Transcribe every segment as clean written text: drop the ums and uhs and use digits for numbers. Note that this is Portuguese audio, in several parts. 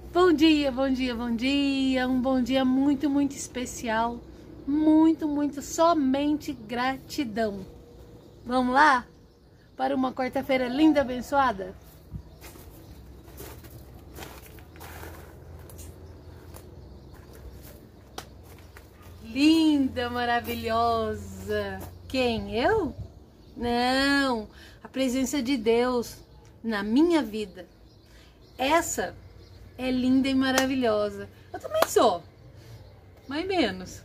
Bom dia, bom dia, bom dia. Um bom dia muito, muito especial. Muito, muito, somente gratidão. Vamos lá? Para uma quarta-feira linda, abençoada? Linda, maravilhosa. Quem? Eu? Não, a presença de Deus na minha vida. Essa é linda e maravilhosa. Eu também sou, mais menos.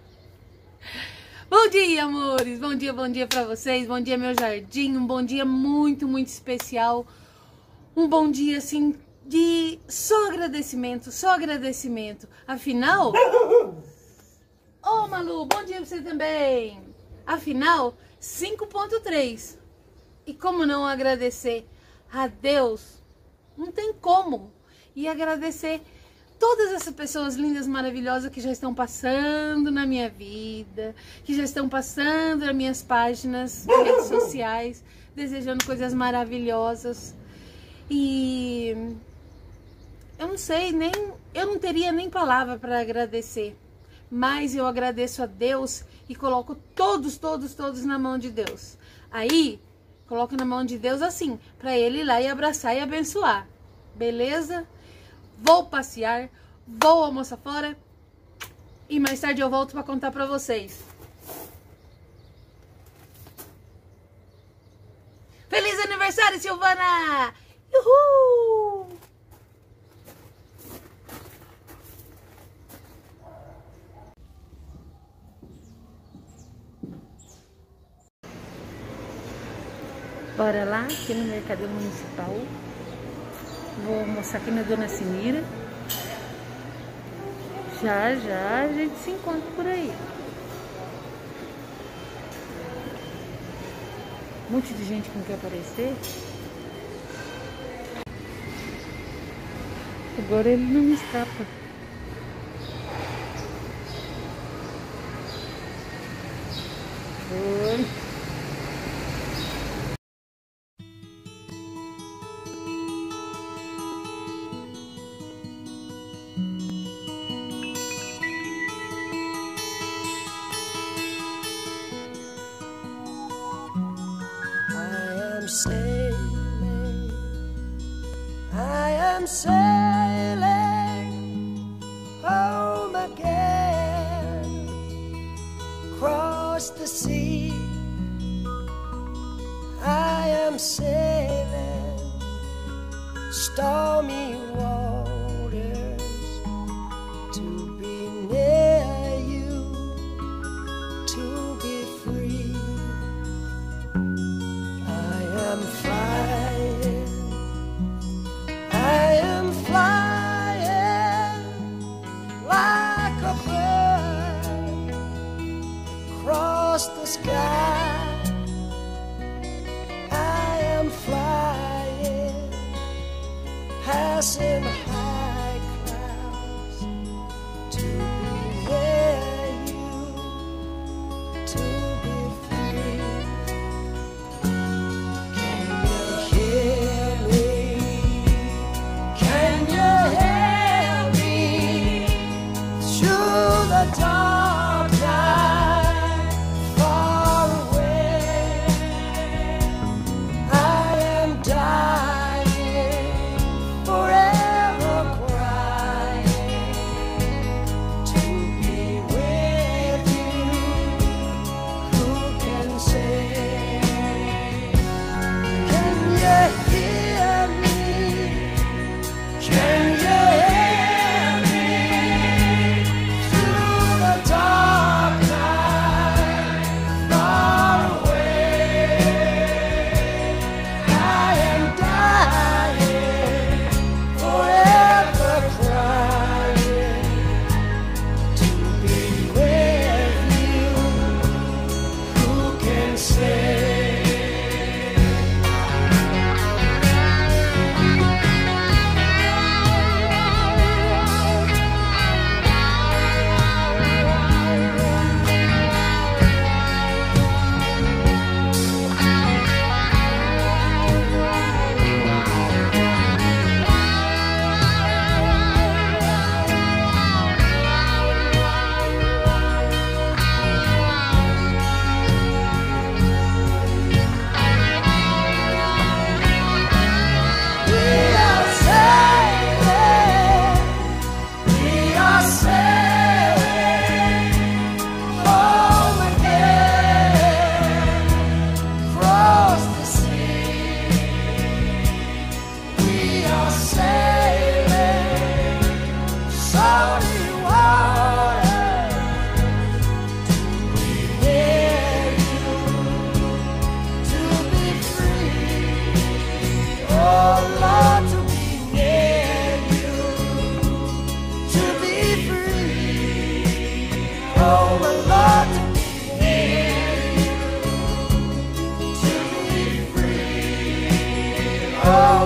Bom dia, amores. Bom dia pra vocês. Bom dia, meu jardim. Um bom dia muito, muito especial. Um bom dia, assim, de só agradecimento, só agradecimento. Afinal... Ô, Malu, bom dia pra você também. Afinal, 5.3. E como não agradecer a Deus? Não tem como. E agradecer todas essas pessoas lindas, maravilhosas que já estão passando na minha vida, que já estão passando nas minhas páginas, nas redes sociais, desejando coisas maravilhosas. E eu não sei, eu não teria nem palavra para agradecer. Mas eu agradeço a Deus e coloco todos na mão de Deus. Aí, coloco na mão de Deus assim, para Ele ir lá e abraçar e abençoar. Beleza? Vou passear, vou almoçar fora e mais tarde eu volto para contar para vocês. Feliz aniversário, Silvana! Uhul! Bora lá, aqui no Mercado Municipal. Vou almoçar aqui na Dona Sinira. Já a gente se encontra por aí. Um monte de gente que não quer aparecer. Agora ele não me escapa. Oi. I am sailing home again, across the sea. I am sailing stormy waters to be near you, to be free. I am flying, I am flying like a bird across the sky. I am flying, passing high clouds to be near you, to be free. Dark night, far away. I am dying forever.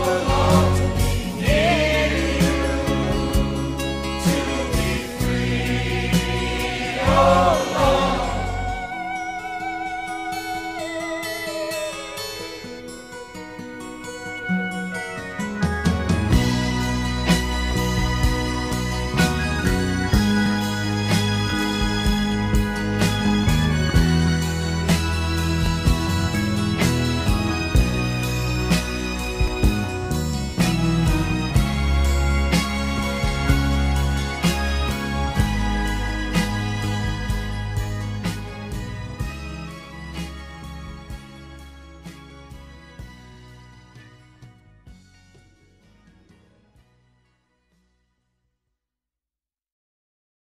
over